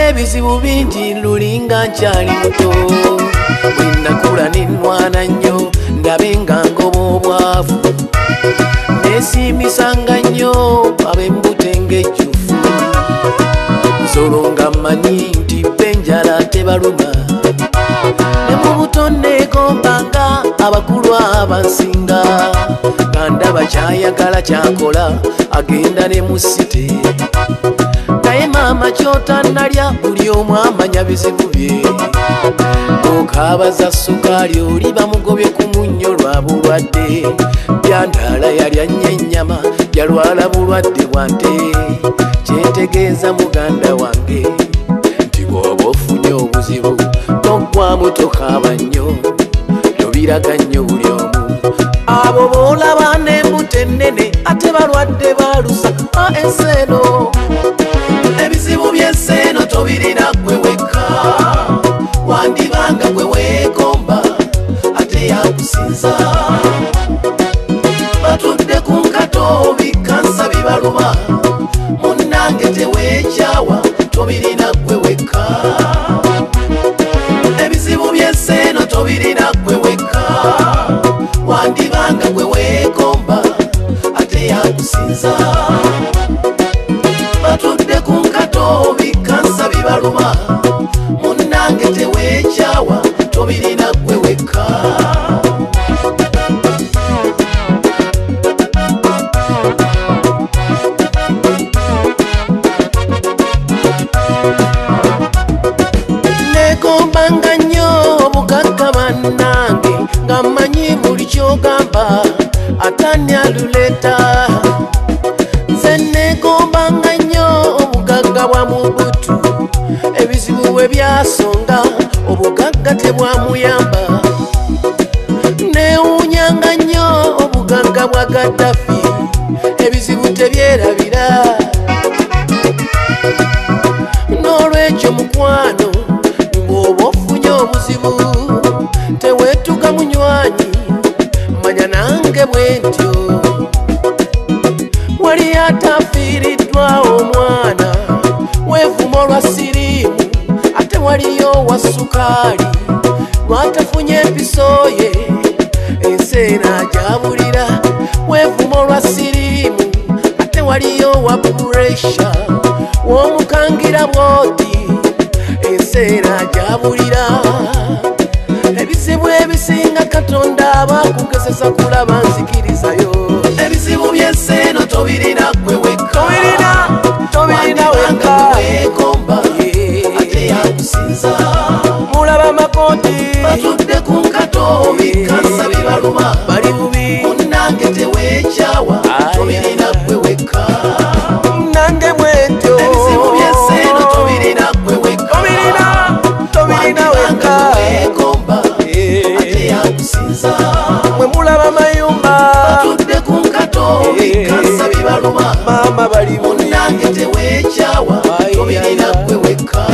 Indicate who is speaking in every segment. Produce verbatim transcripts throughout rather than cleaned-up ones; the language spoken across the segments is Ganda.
Speaker 1: ebizibu bingi lulinga nkyali muto bwenakula nenwana nnyo ndabe nga ngoba obwavu nesiimisanga nnyo ab'embutenge ejjufu nsolo nga mmanyi nti benjala tebaluma ne mu buto neegombanga abakulu abansinga nga ndaba kyayagala kyakola agenda ne mu site naye maama kyotanalya buli omu amanya bizibu bye okaabaza sukaali oli bamugobye ku munnyo lwa bulwadde byandaala yalya nnyo ennyama yalwala bulwadde bwa nte kyentegeeza muganda wange nti bw'oba ofunye obuzibu toggwamu tokaaba nnyo tobiraga nnyo buli omu abo boolaba n'embuto ennene ate balwadde balusa a enseeno ebizibu by'enseeno tobirina gwe wekka wandibanga gwe weegomba ate yakusinza batudde ku nkato bikansa bibaluma munnange teweekyawa tobirina gwe wekka ebizibu by'enseeno tobirina gwe wekka wandibanga gwe weegomba ate yakusinza batudde ku nkato bikansa bibaluma munnange teweekyawa tobirina gwe wekka neegombanga nnyo obugagga bannange nga mmanyi buli kyogamba atani aluleeta nze neegombanga nnyo obugagga bwa mubutu ebizibu we byasonga obugagga tebwamuyamba neewuunyanga nnyo obugagga bwa Gaddafi ebizibu tebyerabira n'olwekyo mukwano ng'oba ofunye obuzibu teweetuga munywanyi manya nange bwe ntyo wali atafiiriddwa omwana weevuma olwa siriimu ate waliyo wa sukaali lwatafunye empiso ye enseena ajabulira weevuma olwa siriimu ate waliyo wa puresha w'omukangira bwoti enseena ajabulira ebizibu ebisinga katonda abakugezesa kulaba nzikirizayo ebizibu by'enseeno tobirina gwe wekka tobirina wekka weegomba ate yakusinza mulaba makooti batudde ku nkato bikansa bibaluma bali bubi munnange teweekyawa tobirina gwe wekka nange bwentyo ebizibu by'enseeno tobirina gwe wekka tobirina wekka weegomba ate yakusinza mwe mulaba mayumba batudde ku nkato bikansa bibaluma maama bali munnange teweekyawa tobirina gwe wekka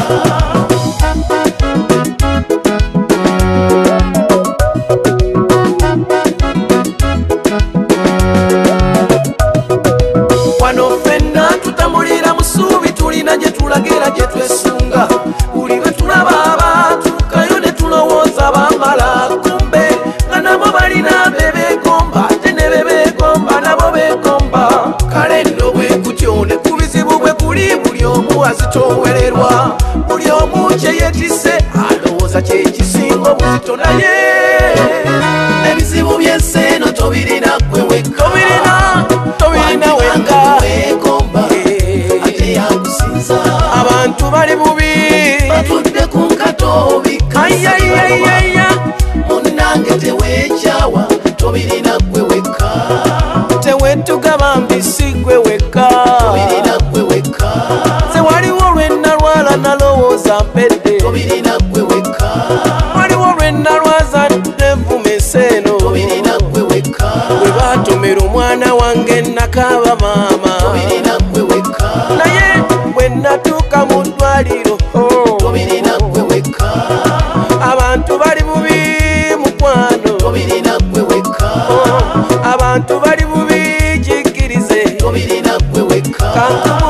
Speaker 1: wano ffenna tutambulira mu ssuubi tulina gye tulagira gye twesunga buli lwe tulaba abantu kayo ne tulowooza bamala kumbe nga nabo balina be beegomba ate ne be beegomba nabo beegomba kale nno bwe kutyo ne ku bizibu bwe kuli buli omu azitoowererwa buli omu kye yeetisse alowooza kyekisinga obuzito naye ebizibu by'enseeno tobirina gwe wekka tobirina wekka weegomba ate yakusinza abantu bali bubi batudde ku nkato bikayayayaya munnange teweekyawa tobirina gwe wekka teweetugaba mbisi gwe wekka tobirina gwe wekka nze waliwo lwe nalwala nalowooza mpedde tobirina gwe wekka waliwo lwe nalwaza nevuma enseeno tobirina gwe wekka bwe baatomera omwana wange nakaaba maama tobirina gwe wekka naye bwe natuuka mu ddwaliro tobirina gwe wekka abantu bali bubi mukwano tobirina gwe wekka abantu bali bubi jikkirize tobirina gwe wekka